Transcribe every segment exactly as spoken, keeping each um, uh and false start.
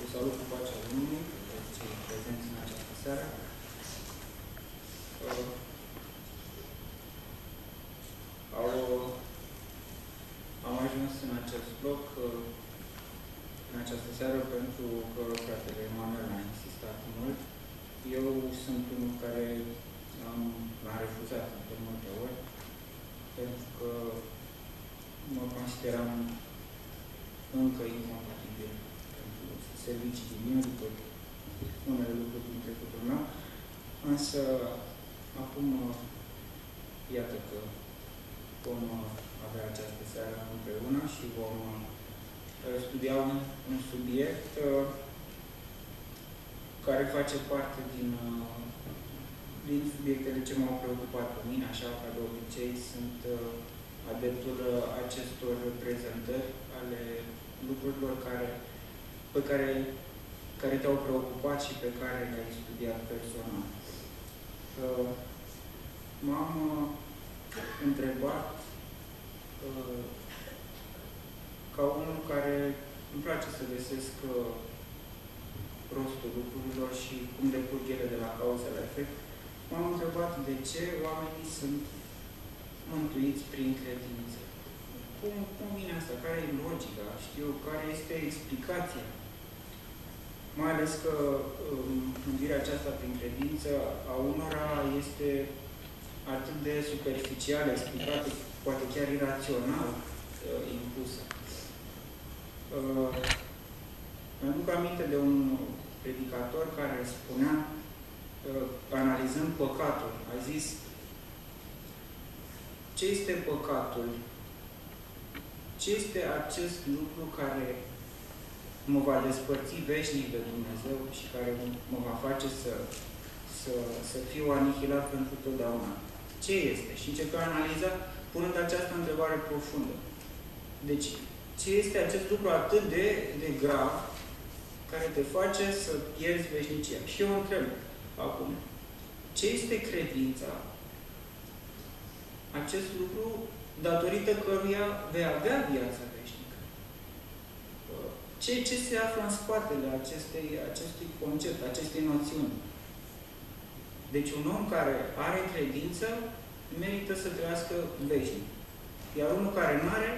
Cu salut cu pacea Domnului, cei prezenți în această seară. Uh, au, am ajuns în acest loc uh, în această seară pentru că fratele Emanuel a insistat mult. Eu sunt unul care am, l-am refuzat de multe ori, pentru că mă consideram încă incompatibil pentru servicii din mine, după unele lucruri din trecutul meu. Însă, acum, iată că vom avea această seară împreună și vom studia un, un subiect care face parte din, din subiectele ce m-au preocupat pe mine, așa ca de obicei sunt adeptul acestor prezentări ale lucrurilor care, pe care, care te-au preocupat și pe care le-ai studiat personal. M-am întrebat ca unul care îmi place să găsesc rostul lucrurilor și cum decurg ele de la cauză la efect, m-am întrebat de ce oamenii sunt mântuiți prin credință. Cum, cum vine asta? Care e logica? Știu, care este explicația? Mai ales că mântuirea aceasta prin credință a unora este atât de superficial explicată, poate chiar irațional uh, impusă. Uh, Mi-aduc aminte de un predicator care spunea, uh, analizând păcatul, a zis: ce este păcatul? Ce este acest lucru care mă va despărți veșnic de Dumnezeu și care mă va face să, să, să fiu anihilat pentru totdeauna? Ce este? Și începea a analiza punând această întrebare profundă. Deci, ce este acest lucru atât de, de grav care te face să pierzi veșnicia? Și eu întreb acum, ce este credința? Acest lucru datorită căruia vei avea viața veșnică. Ce, ce se află în spatele acestei, acestui concept, acestei noțiuni? Deci un om care are credință merită să trăiască veșnic. Iar unul care nu are,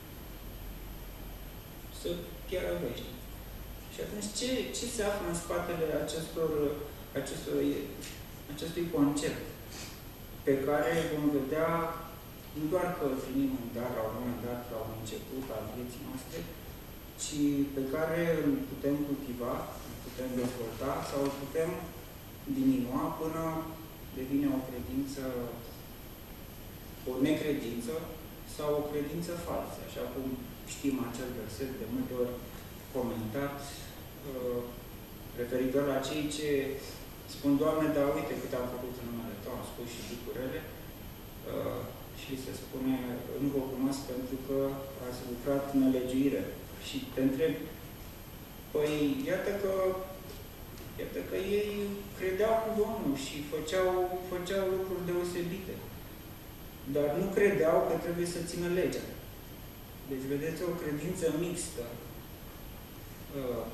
să piară veșnic. Și atunci, ce, ce se află în spatele acestor, acestor, acestui concept pe care vom vedea nu doar că îl primim un dar la un moment dat, la un început al vieții noastre, ci pe care îl putem cultiva, îl putem dezvolta sau îl putem diminua până devine o credință, o necredință sau o credință falsă. Așa cum știm acel verset de multe ori comentat, uh, referitor la cei ce spun: Doamne, dar uite cât am făcut în numele Tău, am spus și lucrurile, uh, și se spune: nu vă cunosc pentru că ați lucrat în nelegiuire. Și te întreb, păi, iată că, iată că ei credeau cu Domnul și făceau, făceau lucruri deosebite, dar nu credeau că trebuie să țină legea. Deci, vedeți, o credință mixtă. Uh,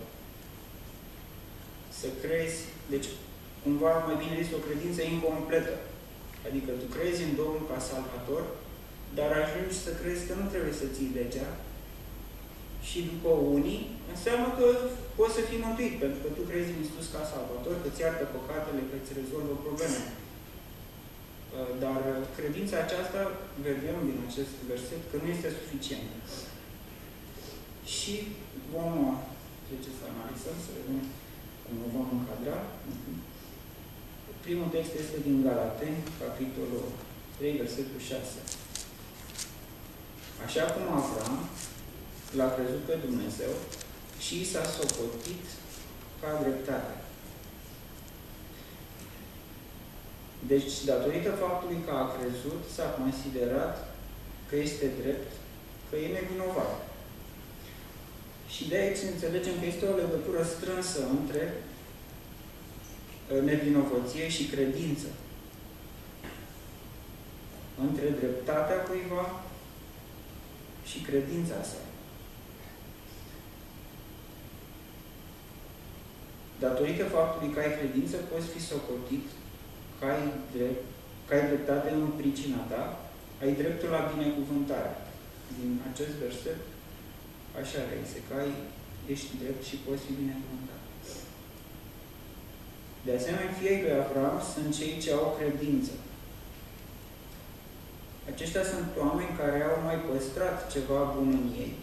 să crezi, deci, cumva mai bine zis, o credință incompletă. Adică tu crezi în Domnul ca Salvator, dar ajungi să crezi că nu trebuie să ții legea și după unii înseamnă că poți să fii mântuit, pentru că tu crezi în Iisus ca Salvator, că îți iartă păcatele, că îți rezolvă problemele. Dar credința aceasta, vedem din acest verset, că nu este suficientă. Și vom trece să analizăm, să vedem cum o vom încadra. Primul text este din Galateni, capitolul trei, versetul șase. Așa cum Avram l-a crezut pe Dumnezeu și i s-a socotit ca dreptate. Deci, datorită faptului că a crezut, s-a considerat că este drept, că e nevinovat. Și de aici înțelegem că este o legătură strânsă între nevinovăție și credință. Între dreptatea cuiva și credința sa. Datorită faptului că ai credință, poți fi socotit că ai, drept, că ai dreptate în pricina ta, ai dreptul la binecuvântare. Din acest verset, așa reiese, că ai, ești drept și poți fi binecuvântat. De asemenea, fiii lui Avram sunt cei ce au credință. Aceștia sunt oameni care au mai păstrat ceva bun în ei.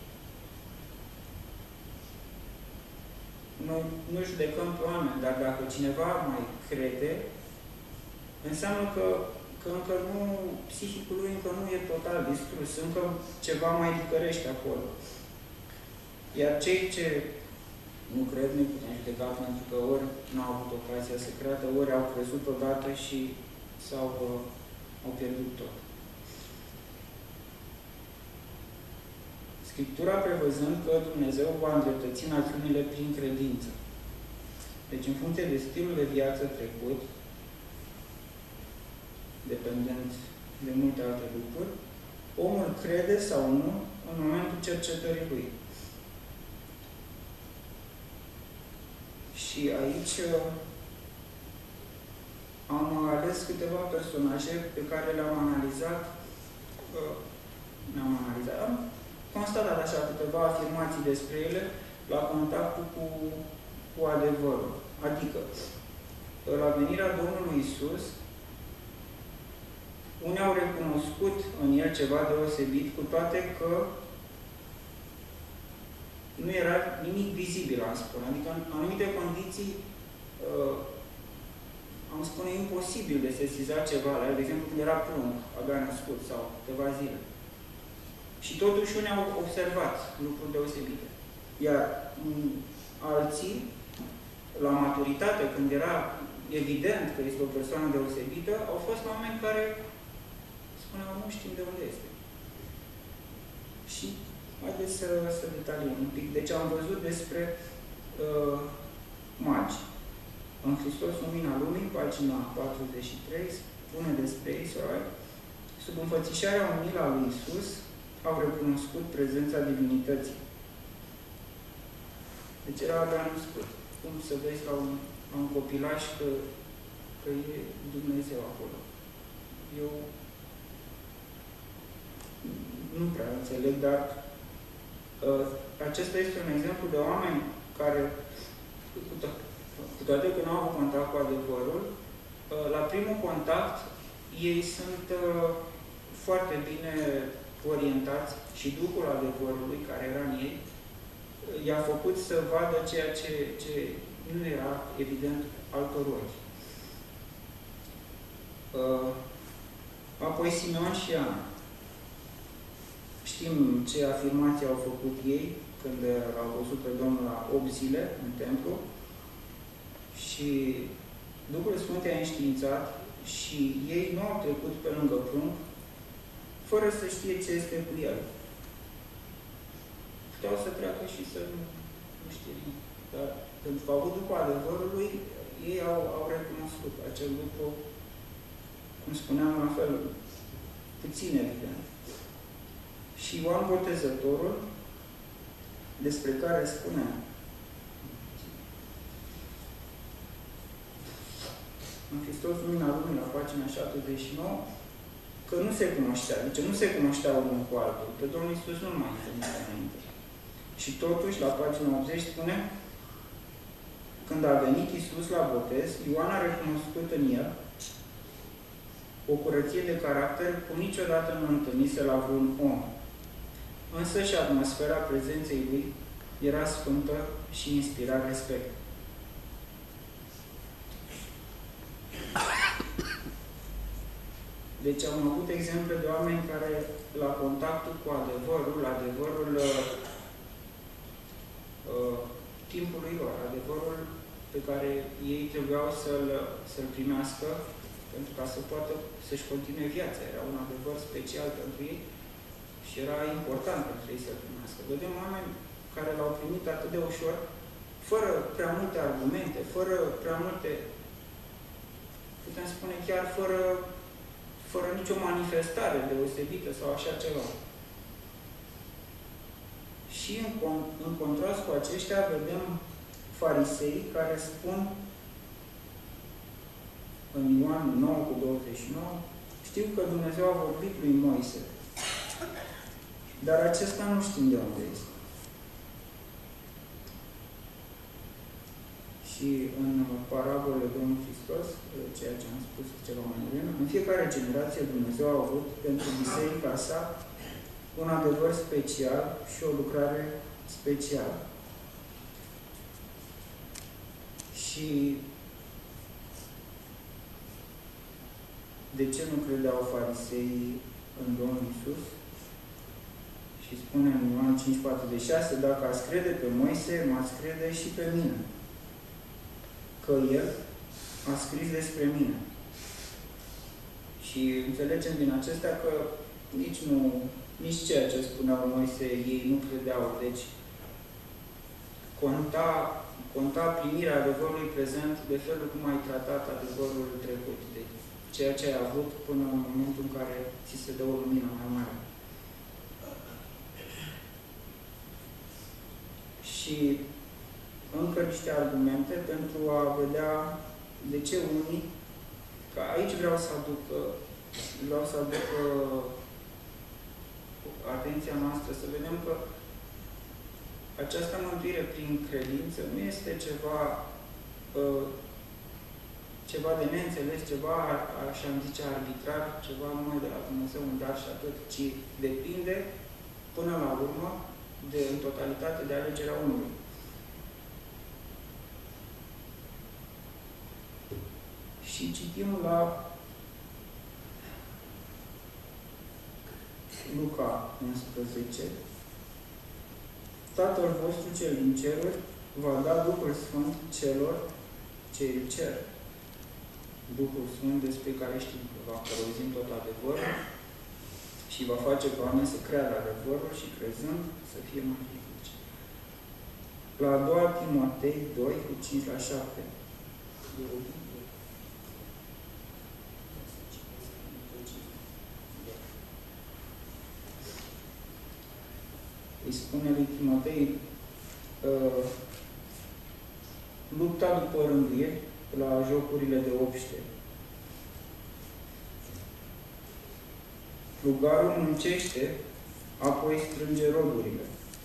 Noi nu judecăm pe oameni, dar dacă cineva mai crede, înseamnă că, că încă nu, psihicul lui încă nu e total distrus, încă ceva mai licărește acolo. Iar cei ce nu cred, nu putem judeca pentru că ori nu au avut ocazia să creadă, ori au crezut odată și s-au au pierdut tot. Scriptura prevăzând că Dumnezeu va îndreptăți națiunile prin credință. Deci, în funcție de stilul de viață trecut, dependent de multe alte lucruri, omul crede sau nu în momentul cercetării lui. Și aici am ales câteva personaje pe care le-am analizat. Ne-am analizat. Am constatat așa câteva afirmații despre ele la contactul cu, cu adevărul. Adică, la venirea Domnului Iisus, unii au recunoscut în el ceva deosebit, cu toate că nu era nimic vizibil, am spune. Adică, în anumite condiții, uh, am spune, imposibil de sesizat ceva la el. De exemplu, când era prunc, abia născut, sau câteva zile. Și totuși unii au observat lucruri deosebite. Iar m- alții, la maturitate, când era evident că este o persoană deosebită, au fost oameni care spuneau, nu știm de unde este. Și haideți să, să detaliem un pic. Deci am văzut despre uh, magi. În Hristos, lumina lumii, pagina patruzeci și trei, spune despre ei, sub înfățișarea umilă a lui Iisus, au recunoscut prezența divinității. Deci era abia născut. Cum să vezi la un, la un copilaș că, că e Dumnezeu acolo. Eu nu prea înțeleg, dar uh, acesta este un exemplu de oameni care, cu, to- cu toate că nu au avut contact cu adevărul, uh, la primul contact ei sunt uh, foarte bine orientați și Duhul adevărului care era în ei i-a făcut să vadă ceea ce, ce nu era evident altor ochi. Uh, apoi Simeon și Ana. Știm ce afirmații au făcut ei când au văzut pe Domnul la opt zile în templu și Duhul Sfânt i-a înștiințat și ei nu au trecut pe lângă prunc fără să știe ce este cu el. Puteau să treacă și să nu, nu știe. Dar pentru că au avut după adevărului, ei au, au recunoscut acel lucru, cum spuneam, la fel, puțin evident. Și Ioan Botezătorul, despre care spune în Hristos, lumina lumii, la pagina șaptezeci și nouă, că nu se cunoștea. Deci nu se cunoștea unul cu altul. Pe Domnul Iisus nu mai întâlnea înainte. Și totuși, la pagina optzeci, spune când a venit Iisus la botez, Ioan a recunoscut în el o curăție de caracter cum niciodată nu întâlnise la vreun om. Însă și atmosfera prezenței lui era sfântă și inspira respect. Deci am avut exemple de oameni care, la contactul cu adevărul, adevărul uh, uh, timpului lor, adevărul pe care ei trebuiau să-l, să-l primească pentru ca să poată să-și continue viața. Era un adevăr special pentru ei și era important pentru ei să-l primească. Vedem oameni care l-au primit atât de ușor, fără prea multe argumente, fără prea multe, putem spune chiar fără fără nicio manifestare deosebită sau așa ceva. Și în, în contrast cu aceștia vedem farisei care spun în Ioan nouă cu douăzeci și nouă, știu că Dumnezeu a vorbit lui Moise, dar acesta nu știm de unde este. Și în parabolele Domnului Hristos, ceea ce am spus ceva mai devreme, în fiecare generație Dumnezeu a avut pentru biserica sa un adevăr special și o lucrare specială. Și de ce nu credeau fariseii în Domnul Iisus? Și spune în Ioan cinci patruzeci și șase, dacă ați crede pe Moise, m-ați crede și pe mine. Că El a scris despre mine. Și înțelegem din acestea că nici nu, nici ceea ce spuneau Moise, ei nu credeau. Deci, conta, conta primirea adevărului prezent de felul cum ai tratat adevărul trecut. Deci, ceea ce ai avut până în momentul în care ți se dă o lumină mai mare. Și încă niște argumente pentru a vedea de ce unii, că aici vreau să aduc, vreau să aduc atenția noastră, să vedem că această mântuire prin credință nu este ceva ceva de neînțeles, ceva, așa am zice, arbitrar, ceva numai de la Dumnezeu, un dar și atât, ci depinde, până la urmă, de, în totalitate, de alegerea omului. Și citim la Luca unsprezece, Tatăl vostru cel din ceruri va da Duhul Sfânt celor ce îl cer. Duhul Sfânt despre care știm că va părăzi tot adevărul și va face pe oameni să creadă adevărul și crezând să fie mântuiți. La a doua Timotei doi, cu cinci la șapte. Îi spune lui Timotei, uh, lupta după rânduieli la jocurile de obște. Plugarul muncește, apoi strânge rodurile.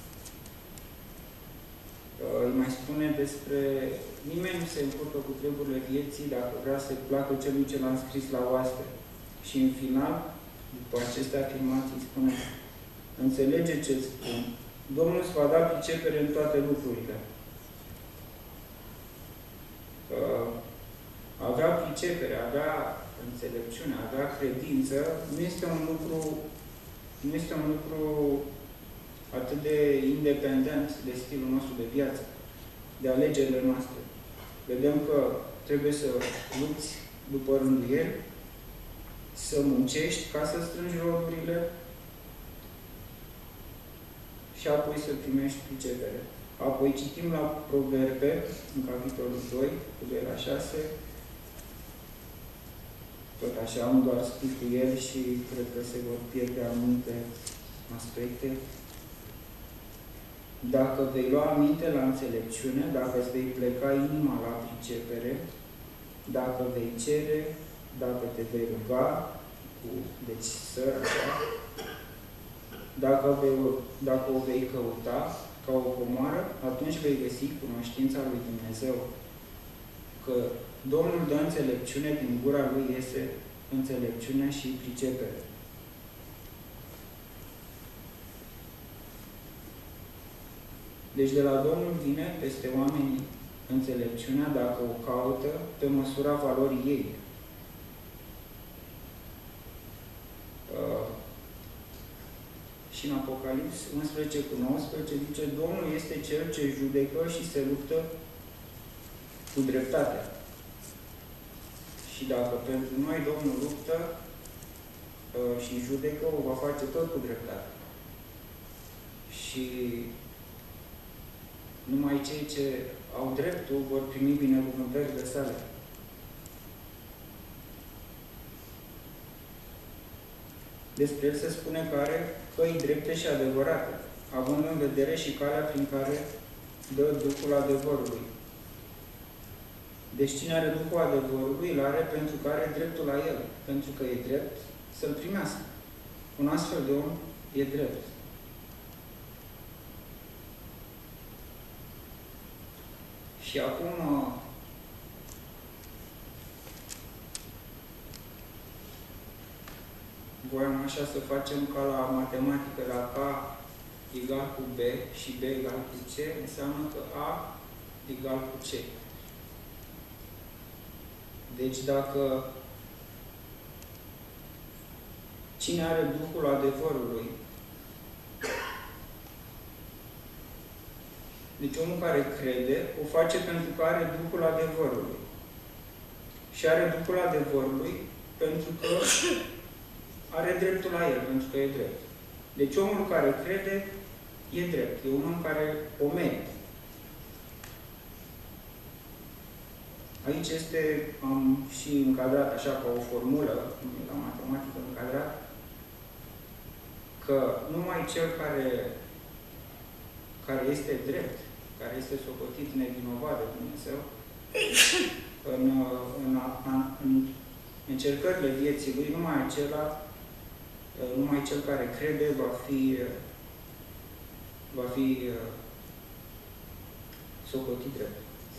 Îi mai spune despre nimeni nu se încurcă cu treburile vieții dacă vrea să-i placă celui ce l-a înscris la oaste. Și în final, după aceste afirmații, îi spune, înțelege ce-ți spun, Domnul îți va da pricepere în toate lucrurile. Avea pricepere, avea înțelepciune, avea credință, nu este un lucru, nu este un lucru atât de independent de stilul nostru de viață, de alegerile noastre. Vedem că trebuie să lupți după rânduieli, să muncești ca să strângi rodurile și apoi să primești pricepere. Apoi citim la Proverbe, în capitolul doi, cu doi la șase, tot așa, am doar scris cu el și cred că se vor pierde anumite aspecte. Dacă vei lua aminte la înțelepciune, dacă îți vei pleca inima la pricepere, dacă vei cere, dacă te vei ruga, cu, deci săr, așa, dacă, vei, dacă o vei căuta ca o comoară, atunci vei găsi cunoștința lui Dumnezeu. Că Domnul dă înțelepciune, din gura Lui iese înțelepciunea și pricepere. Deci de la Domnul vine peste oameni înțelepciunea dacă o caută pe măsura valorii ei. Uh, și în Apocalips unsprezece cu nouăsprezece zice, Domnul este Cel ce judecă și se luptă cu dreptatea. Și dacă pentru noi Domnul luptă uh, și judecă, o va face tot cu dreptate. Și numai cei ce au dreptul vor primi binecuvântările sale. Despre el se spune că are căi drepte și adevărate, având în vedere și calea prin care dă Duhul adevărului. Deci cine are Duhul adevărului, îl are pentru că are dreptul la el. Pentru că e drept să-l primească. Un astfel de om e drept. Și acum voiam așa să facem ca la matematică, la K egal cu B și B egal cu C, înseamnă că A egal cu C. Deci dacă cine are Duhul adevărului, deci omul care crede, o face pentru că are Duhul adevărului. Și are Duhul adevărului pentru că are dreptul la el, pentru că e drept. Deci omul care crede e drept. E un om care o merită. Aici este, am și încadrat așa ca o formulă, cum e la matematică încadrat, că numai cel care, care este drept, care este socotit nevinovat de Dumnezeu, în, în, în, în încercările vieții lui, numai acela, numai cel care crede va fi, va fi socotit drept.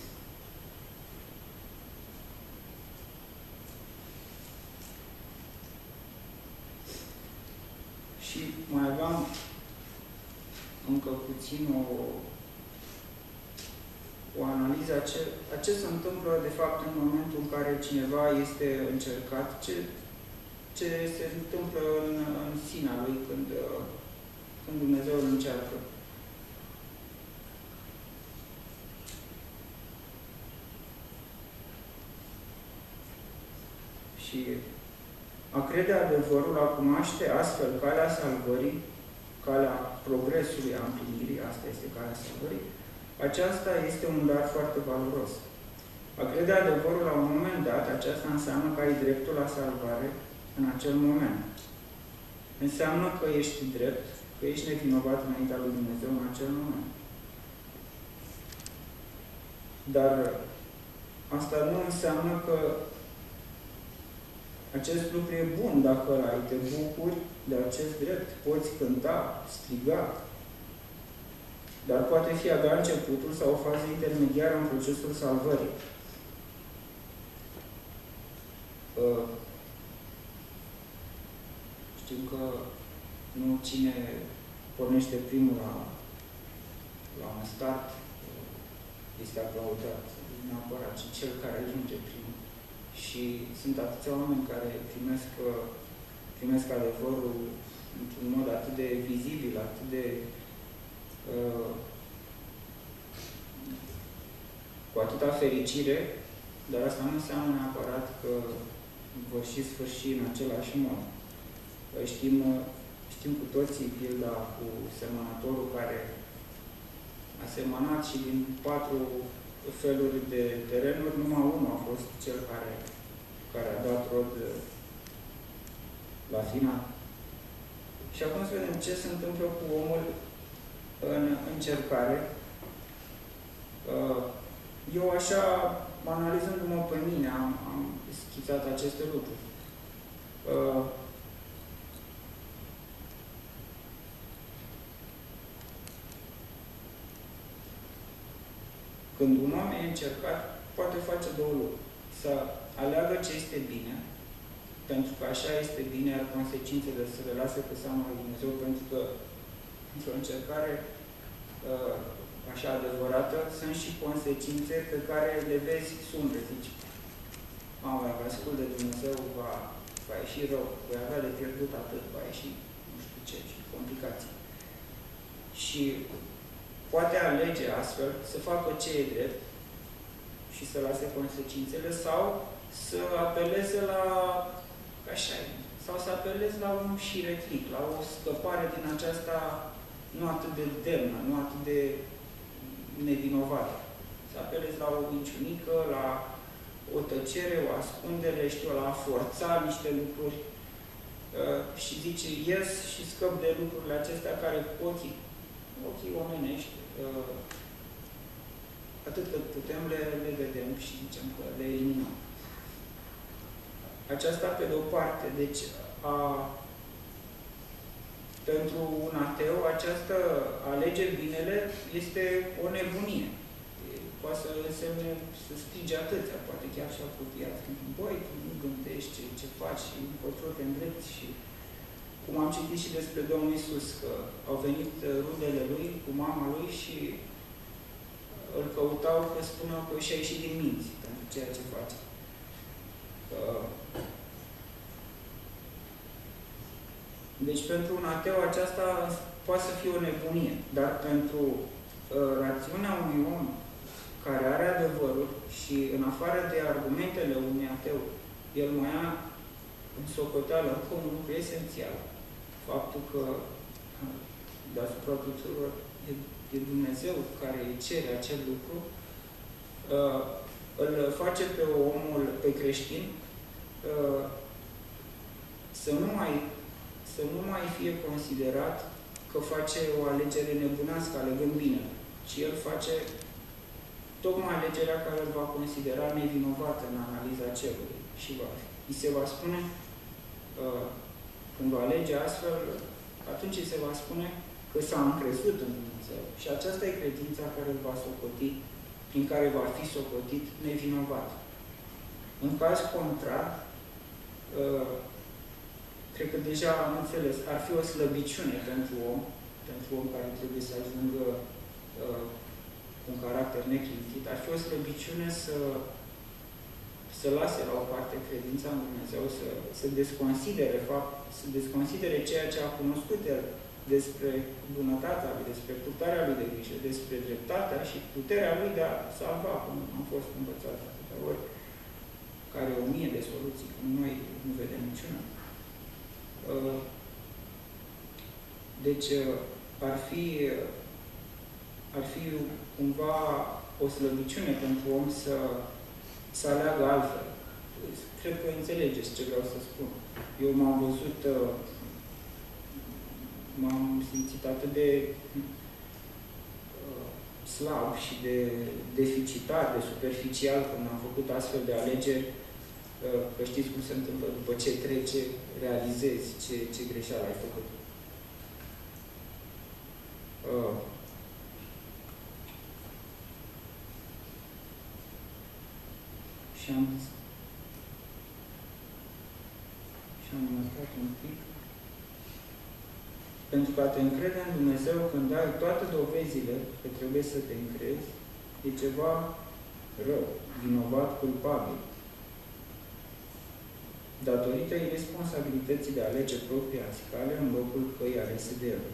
Și mai aveam încă puțin o, o analiză a ce, a ce se întâmplă, de fapt, în momentul în care cineva este încercat, ce, ce se întâmplă în, în sinea lui când, când Dumnezeu îl încearcă. Și a crede adevărul, a cunoaște astfel calea salvării, calea progresului, a împlinirii, asta este calea salvării, aceasta este un dar foarte valoros. A crede adevărul la un moment dat, aceasta înseamnă că ai dreptul la salvare în acel moment. Înseamnă că ești drept, că ești nevinovat înaintea lui Dumnezeu în acel moment. Dar asta nu înseamnă că acest lucru e bun dacă ai, te bucuri de acest drept. Poți cânta, striga, dar poate fi abia începutul sau o fază intermediară în procesul salvării. Uh, știu că nu cine pornește primul la, la un start este aplaudat neapărat, ci cel care ajunge primul. Și sunt atâția oameni care primesc, primesc adevărul într-un mod atât de vizibil, atât de uh, cu atâta fericire, dar asta nu înseamnă neapărat că vor și sfârși în același mod. Știm, știm cu toții pilda cu semănătorul care a semănat și din patru feluri de terenuri, numai unul a fost cel care, care a dat rod la final. Și acum să vedem ce se întâmplă cu omul în încercare. Eu așa, analizându-mă pe mine, am, am schițat aceste lucruri. Când un om e încercat, poate face două lucruri. Să aleagă ce este bine, pentru că așa este bine, iar consecințele să le lase pe seama lui Dumnezeu, pentru că într-o încercare uh, așa adevărată, sunt și consecințe pe care le vezi sumbre, zici. Mamă, dacă ascult de Dumnezeu, va, va ieși rău, voi avea de pierdut atât, va ieși nu știu ce, și complicații. Și poate alege astfel să facă ce e drept și să lase consecințele sau să apeleze la, așa sau să apeleze la un șiretlic, la o scăpare din aceasta nu atât de demnă, nu atât de nevinovată. Să apeleze la o minciunică, la o tăcere, o ascundere, știu, la a forța niște lucruri uh, și zice, ies și scăp de lucrurile acestea care cu ochii, ochii omenești, uh, atât cât putem le, le vedem și zicem că le eliminăm. Aceasta pe de o parte, deci a, pentru un ateu această alege binele este o nebunie. Poate să însemne să strige atâția, poate chiar și apropiat. Băi, tu nu gândești ce, ce faci și încotro te îndrepți. Și cum am citit și despre Domnul Iisus, că au venit rudele lui cu mama lui și îl căutau că spuneau că și-a ieșit din minți pentru ceea ce face. Deci pentru un ateu aceasta poate să fie o nebunie, dar pentru rațiunea unui om care are adevărul și în afară de argumentele unui ateu, el mai ia în socoteală încă un lucru esențial. Faptul că deasupra tuturor e Dumnezeu care îi cere acel lucru, îl face pe omul, pe creștin, să nu mai, să nu mai fie considerat că face o alegere nebunească, alegând bine, ci el face tocmai alegerea care îl va considera nevinovată în analiza cerului. Și va, îi se va spune, uh, când va alege astfel, atunci îi se va spune că s-a încrezut în Dumnezeu. Și aceasta e credința care îl va socoti, prin care va fi socotit nevinovat. În caz contrar, uh, cred că deja am înțeles, ar fi o slăbiciune pentru om, pentru om care trebuie să ajungă uh, un caracter neclintit, ar fi o slăbiciune să, să lase la o parte credința în Dumnezeu, să, să desconsidere fapt, să desconsidere ceea ce a cunoscut el despre bunătatea lui, despre purtarea lui de grijă, despre dreptatea și puterea lui de a salva, cum am fost învățat atâtea ori, care o mie de soluții, cum noi nu vedem niciuna. Deci, ar fi ar fi cumva o slăbiciune pentru om să, să aleagă altfel. Cred că înțelegeți ce vreau să spun. Eu m-am văzut, m-am simțit atât de uh, slab și de deficitar, de superficial când am făcut astfel de alegeri, uh, că știți cum se întâmplă, după ce trece, realizezi ce, ce greșeală ai făcut. Uh, Și am, și am notat un pic. Pentru că a te încrede în Dumnezeu când ai toate dovezile că trebuie să te încrezi, e ceva rău, vinovat, culpabil. Datorită irresponsabilității de a alege propria cale în locul căii alese de el.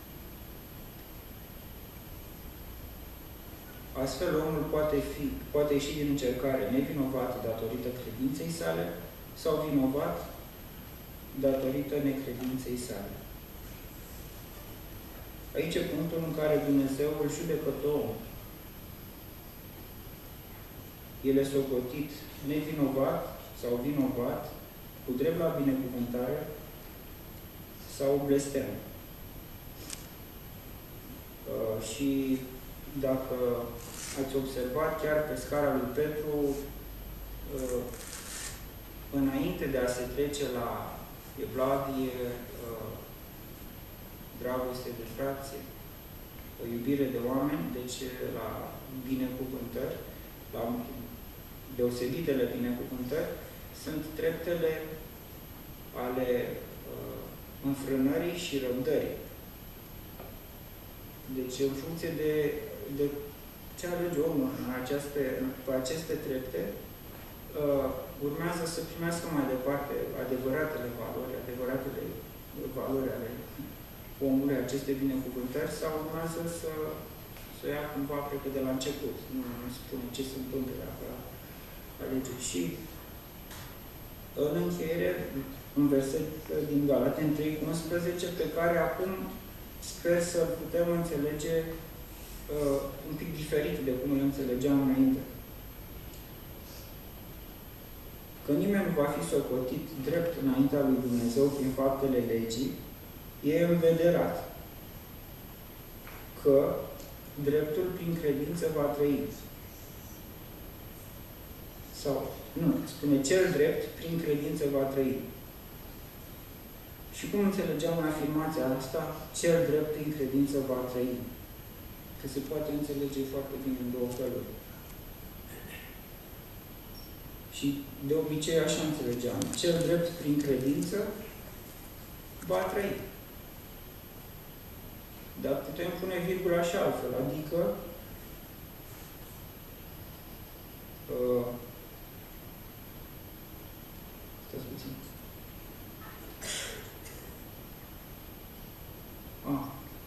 Astfel, omul poate, fi, poate ieși din încercare nevinovat datorită credinței sale sau vinovat datorită necredinței sale. Aici e punctul în care Dumnezeu îl judecă pe om. El e socotit nevinovat sau vinovat, cu drept la binecuvântare sau blestem. Uh, și dacă ați observat, chiar pe scara lui Petru, uh, înainte de a se trece la evlavie, uh, dragoste de frație, o iubire de oameni, deci la binecuvântări, la deosebitele binecuvântări, sunt treptele ale uh, înfrânării și răbdării. Deci, în funcție de, de ce alege omul în aceste, pe aceste trepte, uh, urmează să primească mai departe adevăratele valori, adevăratele valori ale omului, aceste binecuvântări, sau urmează să, să ia cumva, cred că de la început, nu, nu spune ce se întâmplă dacă alege. Și în încheiere, un verset din Galateni trei cu unsprezece, pe care acum sper să putem înțelege uh, un pic diferit de cum îl înțelegeam înainte. Că nimeni nu va fi socotit drept înaintea lui Dumnezeu prin faptele legii, e învederat că dreptul prin credință va trăi. Sau, nu, spune cel drept, prin credință va trăi. Și cum înțelegeam în afirmația asta, cel drept prin credință va trăi? Că se poate înțelege foarte bine în două feluri. Și de obicei așa înțelegeam. Cel drept prin credință va trăi. Dar putem pune virgula și altfel, adică uh, stați puțin. Ah.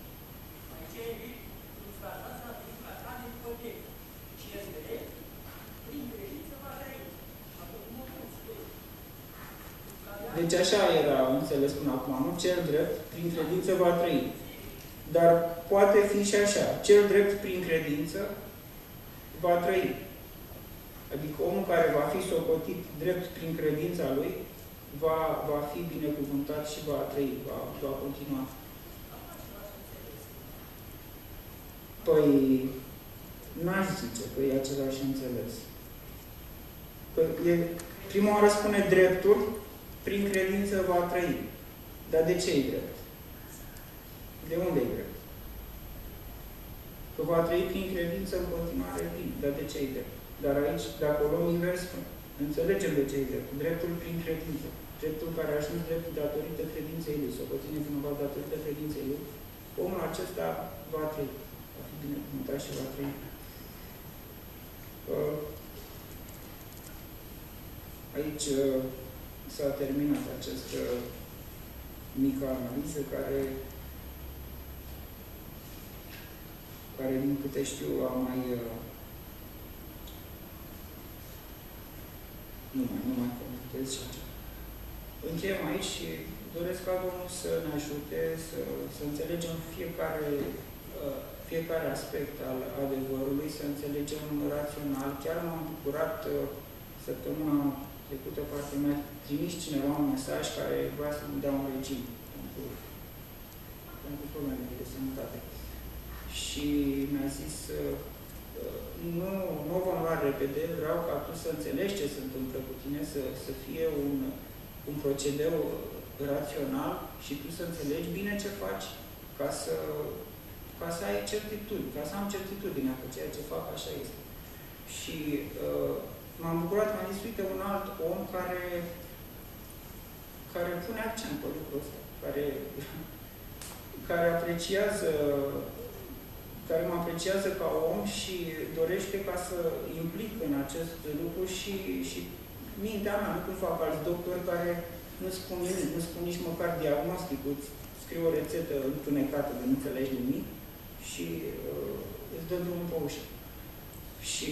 Deci așa era înțeles până acum, nu? Cel drept, prin credință va trăi. Dar poate fi și așa. Cel drept, prin credință, va trăi. Adică omul care va fi socotit drept prin credința lui, va, va fi binecuvântat și va trăi, va, va continua. Păi, n-aș zice că e același înțeles. Păi, e, prima oară spune dreptul, prin credință va trăi. Dar de ce e drept? De unde e drept? Că va trăi prin credință în continuare bine. Dar de ce e drept? Dar aici, dacă o luăm invers, înțelegem de ce e drept. Dreptul prin credință. Dreptul care a ajuns dreptul datorită credinței lui. Sau puțin vinovat datorită credinței lui. Omul acesta va trăi. Va fi binecuvântat și va trăi. Aici s-a terminat această mică analiză care, care din câte știu, a mai nu mai, nu mai completez și așa. Încheiem aici și doresc ca Domnul să ne ajute să, să înțelegem fiecare, fiecare aspect al adevărului, să înțelegem rațional. Chiar m-am bucurat săptămâna trecută, partea mea, trimis cineva un mesaj care vrea să-mi dea un regim pentru, pentru problemele de sănătate. Și mi-a zis, nu, nu vom lua repede, vreau ca tu să înțelegi ce se întâmplă cu tine, să, să fie un, un procedeu rațional și tu să înțelegi bine ce faci ca să, ca să ai certitudine, ca să am certitudinea că ceea ce fac așa este. Și uh, m-am bucurat, m-am zis, uite, un alt om care, care pune accent pe lucrul ăsta, care, care apreciază, care mă apreciază ca om și dorește ca să implic în acest lucru și, și mintea mea, nu cum fac alți doctori care nu spun nimic, nu spun nici măcar diagnosticul, îți scriu o rețetă întunecată de nu înțelegi nimic și uh, îți dă drumul pe ușă. Și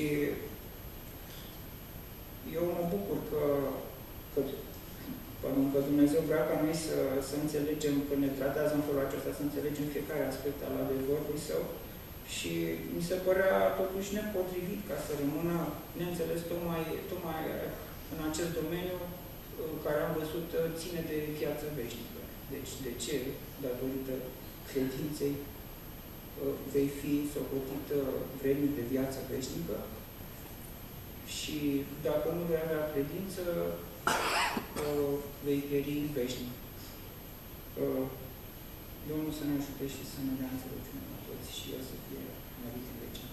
eu mă bucur că, că, că Dumnezeu vrea ca noi să, să înțelegem, că ne tratează în felul acesta, să înțelegem fiecare aspect al adevărului său și mi se părea totuși nepotrivit ca să rămână neînțeles tocmai, tocmai în acest domeniu care am văzut ține de viață veșnică. Deci, de ce? Datorită credinței vei fi socotit vrednic de viață veșnică și dacă nu vei avea credință, vei pieri veșnic. Domnul să ne ajute și să ne dea înțelepciune la toți și El să fie mărit în veci.